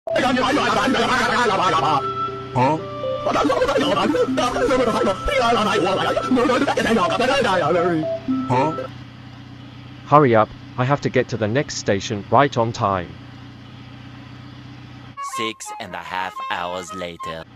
Huh? Huh? Hurry up, I have to get to the next station right on time. 6.5 hours later.